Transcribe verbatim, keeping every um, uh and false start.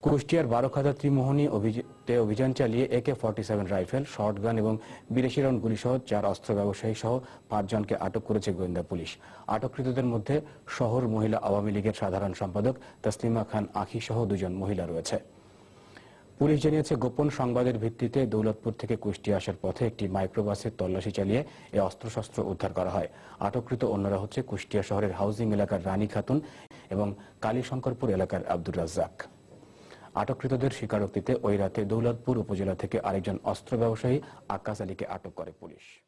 কুষ্টিয়ার বারোখাদা ত্রিমোহনী অভিযান চালিয়ে AK forty seven rifle, shotgun এবং বিদেশি রাউন্ড গুলিসহ চার অস্ত্র ব্যবসায়ী সহ পাঁচজনকে আটক করেছে গোয়েন্দা পুলিশ। আটককৃতদের মধ্যে শহর মহিলা আওয়ামী লীগের সাধারণ সম্পাদক তসলিমা খান আখি সহ দুজন মহিলা রয়েছে। পুলিশ জানিয়েছে, গোপন সংবাদের ভিত্তিতে দৌলতপুর থেকে কুষ্টিয়া আসার পথে একটি মাইক্রোবাসের তল্লাশি চালিয়ে এই অস্ত্রশস্ত্র উদ্ধার করা হয়। আটককৃত অন্যরা হচ্ছে কুষ্টিয়া শহরের হাউজিং এলাকার রানী খাতুন এবং কালীশঙ্করপুর এলাকার আব্দুর রাজ্জাক। আটককৃতদের স্বীকারোক্তিতে ওই রাতে দৌলতপুর উপজেলা থেকে আরেকজন অস্ত্র ব্যবসায়ী আকাশ আলীকে আটক করে পুলিশ।